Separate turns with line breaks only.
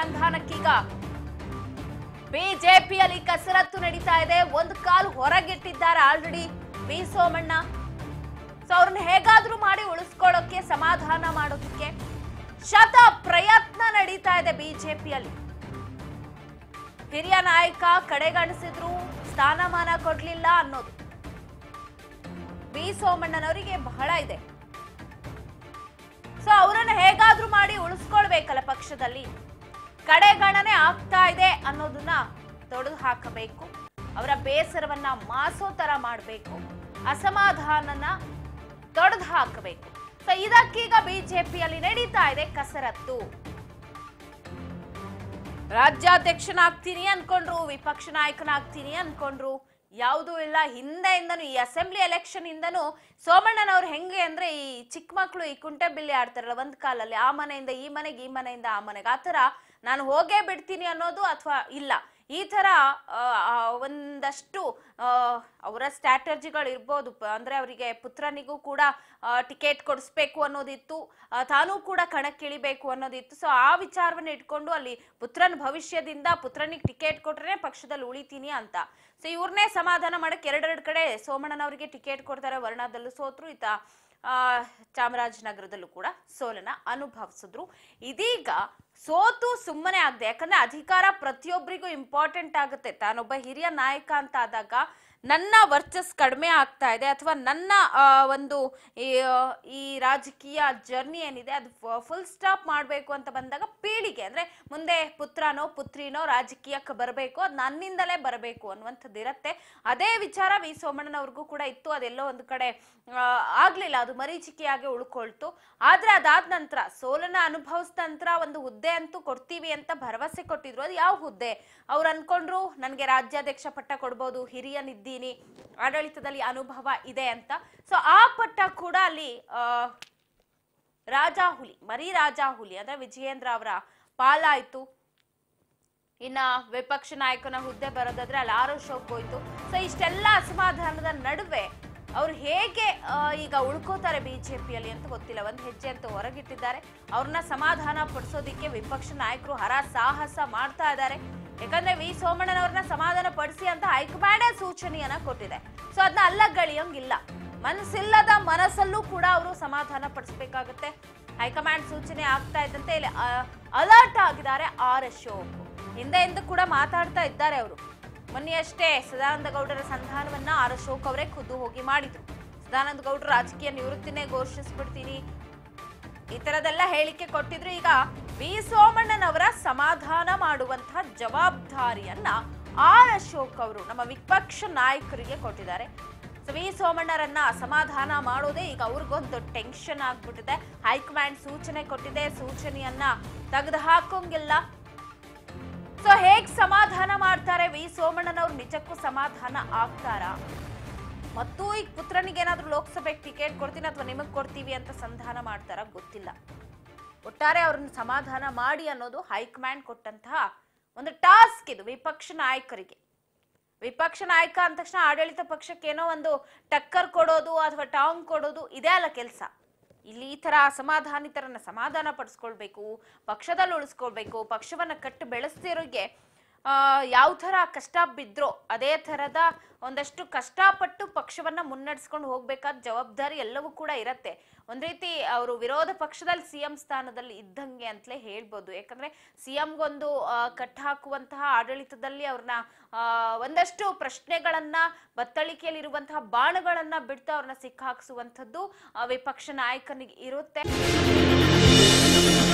ಸಂಧಾನಕ್ಕೀಗ ಬಿಜೆಪಿಯಲ್ಲಿ ಕಸರತ್ತು ನಡೀತಾ ಇದೆ. ಒಂದು ಕಾಲು ಹೊರಗಿಟ್ಟಿದ್ದಾರೆ ಆಲ್ರೆಡಿ ವಿ ಸೋಮಣ್ಣ. ಸೊ ಅವ್ರನ್ನ ಹೇಗಾದ್ರೂ ಮಾಡಿ ಉಳಿಸ್ಕೊಳ್ಳೋಕೆ, ಸಮಾಧಾನ ಮಾಡೋದಕ್ಕೆ ಶತ ಪ್ರಯತ್ನ ನಡೀತಾ ಇದೆ ಬಿಜೆಪಿಯಲ್ಲಿ. ಹಿರಿಯ ನಾಯಕ ಕಡೆಗಣಿಸಿದ್ರು, ಸ್ಥಾನಮಾನ ಕೊಡ್ಲಿಲ್ಲ ಅನ್ನೋದು ವಿ ಸೋಮಣ್ಣನವರಿಗೆ ಬಹಳ ಇದೆ. ಸೊ ಅವರನ್ನ ಹೇಗಾದ್ರೂ ಮಾಡಿ ಉಳಿಸ್ಕೊಳ್ಬೇಕಲ್ಲ, ಪಕ್ಷದಲ್ಲಿ ಕಡೆಗಣನೆ ಆಗ್ತಾ ಇದೆ ಅನ್ನೋದನ್ನ ತೊಡೆದು ಹಾಕಬೇಕು. ಅವರ ಬೇಸರವನ್ನ ಮಾಸೋ ತರ ಮಾಡಬೇಕು, ಅಸಮಾಧಾನನ ತೊಡೆದು ಹಾಕಬೇಕು. ಸೊ ಇದಕ್ಕೀಗ ಬಿಜೆಪಿಯಲ್ಲಿ ನಡೀತಾ ಇದೆ ಕಸರತ್ತು. ರಾಜ್ಯಾಧ್ಯಕ್ಷನಾಗ್ತೀನಿ ಅನ್ಕೊಂಡ್ರು, ವಿಪಕ್ಷ ನಾಯಕನಾಗ್ತೀನಿ ಅನ್ಕೊಂಡ್ರು, ಯಾವುದೂ ಇಲ್ಲ. ಹಿಂದೆಯಿಂದನೂ ಈ ಅಸೆಂಬ್ಲಿ ಎಲೆಕ್ಷನ್ ಇಂದನೂ ಸೋಮಣ್ಣನವ್ರು ಹೆಂಗೆ ಅಂದ್ರೆ, ಈ ಚಿಕ್ಕ ಮಕ್ಕಳು ಈ ಕುಂಟೆ ಬಿಲ್ಲಿ ಆಡ್ತಾರಲ್ಲ ಒಂದ್ ಕಾಲಲ್ಲಿ, ಆ ಮನೆಯಿಂದ ಈ ಮನೆಗೆ, ಈ ಮನೆಯಿಂದ ಆ ಮನೆಗೆ, ಆತರ ನಾನು ಹೋಗೇ ಬಿಡ್ತೀನಿ ಅನ್ನೋದು, ಅಥವಾ ಇಲ್ಲ ಈ ತರ ಒಂದಷ್ಟು ಅವರ ಸ್ಟ್ರಾಟಜಿಗಳು ಇರ್ಬೋದು. ಅಂದ್ರೆ ಅವರಿಗೆ ಪುತ್ರನಿಗೂ ಕೂಡ ಟಿಕೆಟ್ ಕೊಡಿಸ್ಬೇಕು ಅನ್ನೋದಿತ್ತು, ತಾನೂ ಕೂಡ ಕಣಕ್ಕಿಳಿಬೇಕು ಅನ್ನೋದಿತ್ತು. ಸೊ ಆ ವಿಚಾರವನ್ನ ಇಟ್ಕೊಂಡು ಅಲ್ಲಿ ಪುತ್ರನ ಭವಿಷ್ಯದಿಂದ ಪುತ್ರನಿಗೆ ಟಿಕೆಟ್ ಕೊಟ್ರೆ ಪಕ್ಷದಲ್ಲಿ ಉಳಿತೀನಿ ಅಂತ. ಸೊ ಇವ್ರನ್ನೇ ಸಮಾಧಾನ ಮಾಡಕ್ಕೆ ಎರಡೆರಡು ಕಡೆ ಸೋಮಣ್ಣನವರಿಗೆ ಟಿಕೆಟ್ ಕೊಡ್ತಾರೆ. ವರ್ಣದಲ್ಲೂ ಸೋತ್ರು, ಈತ ಚಾಮರಾಜನಗರದಲ್ಲೂ ಕೂಡ ಸೋಲನ ಅನುಭವಿಸಿದ್ರು. ಇದೀಗ ಸೋತು ಸುಮ್ಮನೆ ಆಗದೆ, ಯಾಕಂದ್ರೆ ಅಧಿಕಾರ ಪ್ರತಿಯೊಬ್ಬರಿಗೂ ಇಂಪಾರ್ಟೆಂಟ್ ಆಗುತ್ತೆ. ತಾನೊಬ್ಬ ಹಿರಿಯ ನಾಯಕ ಅಂತ ಆದಾಗ ನನ್ನ ವರ್ಚಸ್ ಕಡಿಮೆ ಆಗ್ತಾ ಇದೆ, ಅಥವಾ ನನ್ನ ಒಂದು ಈ ರಾಜಕೀಯ ಜರ್ನಿ ಏನಿದೆ ಅದು ಫುಲ್ ಸ್ಟಾಪ್ ಮಾಡಬೇಕು ಅಂತ ಬಂದಾಗ, ಪೀಳಿಗೆ ಅಂದ್ರೆ ಮುಂದೆ ಪುತ್ರನೋ ಪುತ್ರಿನೋ ರಾಜಕೀಯಕ್ಕೆ ಬರಬೇಕು, ಅದು ನನ್ನಿಂದಲೇ ಬರಬೇಕು ಅನ್ನುವಂಥದ್ದು ಇರುತ್ತೆ. ಅದೇ ವಿಚಾರ ವಿ ಸೋಮಣ್ಣನವ್ರಿಗೂ ಕೂಡ ಇತ್ತು. ಅದೆಲ್ಲೋ ಒಂದು ಕಡೆ ಆಗ್ಲಿಲ್ಲ, ಅದು ಮರೀಚಿಕೆಯಾಗಿ ಉಳ್ಕೊಳ್ತು. ಆದ್ರೆ ಅದಾದ ನಂತರ ಸೋಲನ ಅನುಭವಿಸಿದ ನಂತರ ಒಂದು ಹುದ್ದೆ ಅಂತೂ ಕೊಡ್ತೀವಿ ಅಂತ ಭರವಸೆ ಕೊಟ್ಟಿದ್ರು. ಅದು ಯಾವ ಹುದ್ದೆ? ಅವ್ರು ಅನ್ಕೊಂಡ್ರು ನನಗೆ ರಾಜ್ಯಾಧ್ಯಕ್ಷ ಪಟ್ಟ ಕೊಡ್ಬೋದು, ಹಿರಿಯನಿದ್ದೀನಿ, ಆಡಳಿತದಲ್ಲಿ ಅನುಭವ ಇದೆ ಅಂತ. ಸೊ ಆ ಪಟ್ಟ ಕೂಡ ಅಲ್ಲಿ ರಾಜಾಹುಲಿ, ಮರಿ ರಾಜಾಹುಲಿ ಅಂದ್ರೆ ವಿಜಯೇಂದ್ರ ಅವರ ಪಾಲಾಯ್ತು. ಇನ್ನ ವಿಪಕ್ಷ ನಾಯಕನ ಹುದ್ದೆ ಬರೋದಾದ್ರೆ ಅಲ್ಲಿ ಆರೋಶೋಕ್ ಹೋಯ್ತು. ಸೊ ಇಷ್ಟೆಲ್ಲ ಅಸಮಾಧಾನದ ನಡುವೆ ಅವ್ರು ಹೇಗೆ ಈಗ ಉಳ್ಕೋತಾರೆ ಬಿಜೆಪಿಯಲ್ಲಿ ಅಂತ ಗೊತ್ತಿಲ್ಲ. ಒಂದು ಹೆಜ್ಜೆ ಅಂತ ಹೊರಗಿಟ್ಟಿದ್ದಾರೆ. ಅವ್ರನ್ನ ಸಮಾಧಾನ ಪಡಿಸೋದಿಕ್ಕೆ ವಿಪಕ್ಷ ನಾಯಕರು ಹರಸಾಹಸ ಮಾಡ್ತಾ ಇದ್ದಾರೆ. ಯಾಕಂದ್ರೆ ವಿ ಸೋಮಣ್ಣನವ್ರನ್ನ ಸಮಾಧಾನ ಪಡಿಸಿ ಅಂತ ಹೈಕಮಾಂಡೇ ಸೂಚನೆಯನ್ನ ಕೊಟ್ಟಿದೆ. ಸೊ ಅದನ್ನ ಅಲ್ಲಗಳಿಯಂಗಿಲ್ಲ. ಮನಸ್ಸಿಲ್ಲದ ಮನಸ್ಸಲ್ಲೂ ಕೂಡ ಅವರು ಸಮಾಧಾನ ಪಡಿಸ್ಬೇಕಾಗತ್ತೆ. ಹೈಕಮಾಂಡ್ ಸೂಚನೆ ಆಗ್ತಾ ಇದ್ದಂತೆ ಇಲ್ಲಿ ಅಲರ್ಟ್ ಆಗಿದ್ದಾರೆ ಆರ್ ಅಶೋಕ್. ಹಿಂದೆ ಕೂಡ ಮಾತಾಡ್ತಾ ಇದ್ದಾರೆ ಅವರು. ಮೊನ್ನೆಯಷ್ಟೇ ಸದಾನಂದ ಗೌಡರ ಸಂಧಾನವನ್ನ ಆರ್ ಅಶೋಕ್ ಅವರೇ ಖುದ್ದು ಹೋಗಿ ಮಾಡಿದ್ರು. ಸದಾನಂದ ಗೌಡರು ರಾಜಕೀಯ ನಿವೃತ್ತಿನೇ ಘೋಷಿಸ್ಬಿಡ್ತೀನಿ, ಈ ತರದೆಲ್ಲ ಹೇಳಿಕೆ ಕೊಟ್ಟಿದ್ರು. ಈಗ ವಿ ಸೋಮಣ್ಣನವರ ಸಮಾಧಾನ ಮಾಡುವಂತಹ ಜವಾಬ್ದಾರಿಯನ್ನ ಆರ್ ಅಶೋಕ್ ಅವರು ನಮ್ಮ ವಿಪಕ್ಷ ನಾಯಕರಿಗೆ ಕೊಟ್ಟಿದ್ದಾರೆ. ವಿ ಸೋಮಣ್ಣರನ್ನ ಸಮಾಧಾನ ಮಾಡೋದೇ ಈಗ ಅವ್ರಿಗೊಂದು ಟೆನ್ಷನ್ ಆಗ್ಬಿಟ್ಟಿದೆ. ಹೈಕಮಾಂಡ್ ಸೂಚನೆ ಕೊಟ್ಟಿದೆ, ಸೂಚನೆಯನ್ನ ತೆಗೆದು ಹಾಕೋಂಗಿಲ್ಲ. ಸೊ ಹೇಗ್ ಸಮಾಧಾನ ಮಾಡ್ತಾರೆ ವಿ ಸೋಮಣ್ಣನವ್ರು? ನಿಜಕ್ಕೂ ಸಮಾಧಾನ ಆಗ್ತಾರಾ? ಮತ್ತು ಈಗ ಪುತ್ರನಿಗೆ ಏನಾದ್ರೂ ಲೋಕಸಭೆಗೆ ಟಿಕೆಟ್ ಕೊಡ್ತೀನಿ ಅಥವಾ ನಿಮಗ್ ಕೊಡ್ತೀವಿ ಅಂತ ಸಂಧಾನ ಮಾಡ್ತಾರ ಗೊತ್ತಿಲ್ಲ. ಒಟ್ಟಾರೆ ಅವ್ರನ್ನ ಸಮಾಧಾನ ಮಾಡಿ ಅನ್ನೋದು ಹೈಕಮಾಂಡ್ ಕೊಟ್ಟಂತಹ ಒಂದು ಟಾಸ್ಕ್ ಇದು ವಿಪಕ್ಷ ನಾಯಕರಿಗೆ. ವಿಪಕ್ಷ ನಾಯಕ ಅಂದ ತಕ್ಷಣ ಆಡಳಿತ ಪಕ್ಷಕ್ಕೆ ಏನೋ ಒಂದು ಟಕ್ಕರ್ ಕೊಡೋದು ಅಥವಾ ಟಾಂಗ್ ಕೊಡೋದು ಇದೇ ಅಲ್ಲ ಕೆಲಸ. ಇಲ್ಲಿ ಈ ತರ ಅಸಮಾಧಾನಿತರನ್ನ ಸಮಾಧಾನ ಪಡಿಸ್ಕೊಳ್ಬೇಕು, ಪಕ್ಷದಲ್ಲಿ ಉಳಿಸ್ಕೊಳ್ಬೇಕು, ಪಕ್ಷವನ್ನ ಕಟ್ಟು ಬೆಳೆಸ್ತಿರೋರಿಗೆ ಯಾವ ತರ ಕಷ್ಟ ಬಿದ್ರೋ ಅದೇ ತರದ ಒಂದಷ್ಟು ಕಷ್ಟಪಟ್ಟು ಪಕ್ಷವನ್ನ ಮುನ್ನಡೆಸ್ಕೊಂಡು ಹೋಗ್ಬೇಕಾದ ಜವಾಬ್ದಾರಿ ಎಲ್ಲವೂ ಕೂಡ ಇರತ್ತೆ. ಒಂದ್ ರೀತಿ ಅವರು ವಿರೋಧ ಪಕ್ಷದಲ್ಲಿ ಸಿಎಂ ಸ್ಥಾನದಲ್ಲಿ ಇದ್ದಂಗೆ ಅಂತಲೇ ಹೇಳ್ಬೋದು. ಯಾಕಂದ್ರೆ ಸಿಎಂಗೊಂದು ಕಟ್ ಹಾಕುವಂತಹ ಆಡಳಿತದಲ್ಲಿ ಅವ್ರನ್ನ ಒಂದಷ್ಟು ಪ್ರಶ್ನೆಗಳನ್ನ, ಬತ್ತಳಿಕೆಯಲ್ಲಿರುವಂತಹ ಬಾಣಗಳನ್ನ ಬಿಡ್ತಾ ಅವ್ರನ್ನ ಸಿಕ್ಕಾಕ್ಸುವಂಥದ್ದು ವಿಪಕ್ಷ ನಾಯಕನಿಗೆ ಇರುತ್ತೆ.